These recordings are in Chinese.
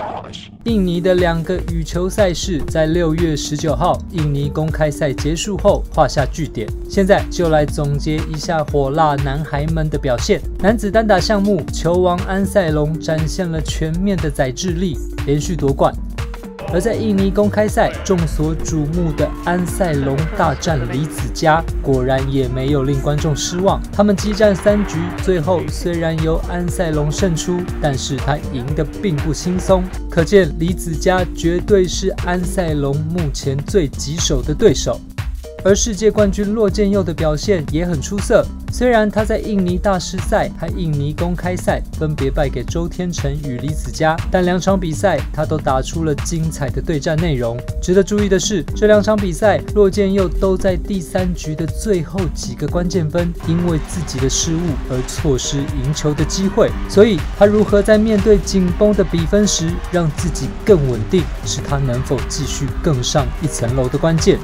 印尼的2个羽球赛事在6月19号印尼公开赛结束后画下句点。现在就来总结一下火辣男孩们的表现。男子单打项目，球王安塞龙展现了全面的宰制力，连续夺冠。而在印尼公开赛，众所瞩目的安塞龙大战李子嘉，果然也没有令观众失望。他们激战3局，最后虽然由安塞龙胜出，但是他赢得并不轻松。可见李子嘉绝对是安塞龙目前最棘手的对手。而世界冠军骆建佑的表现也很出色，虽然他在印尼大师赛和印尼公开赛分别败给周天成与李子嘉，但2场比赛他都打出了精彩的对战内容。值得注意的是，这2场比赛骆建佑都在第3局的最后几个关键分，因为自己的失误而错失赢球的机会。所以他如何在面对紧绷的比分时让自己更稳定，是他能否继续更上一层楼的关键。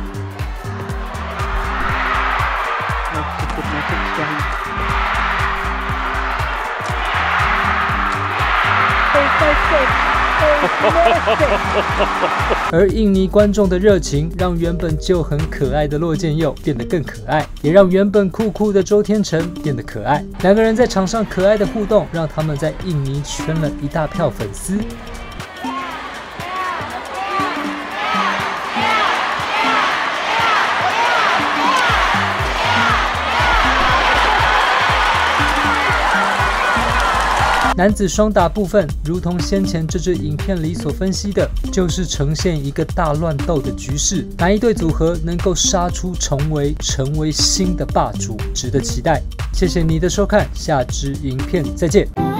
而印尼观众的热情让原本就很可爱的骆建佑变得更可爱，也让原本酷酷的周天成变得可爱。2个人在场上可爱的互动，让他们在印尼圈了一大票粉丝。男子双打部分，如同先前这支影片里所分析的，就是呈现一个大乱斗的局势，哪一对组合能够杀出重围，成为新的霸主，值得期待。谢谢你的收看，下支影片再见。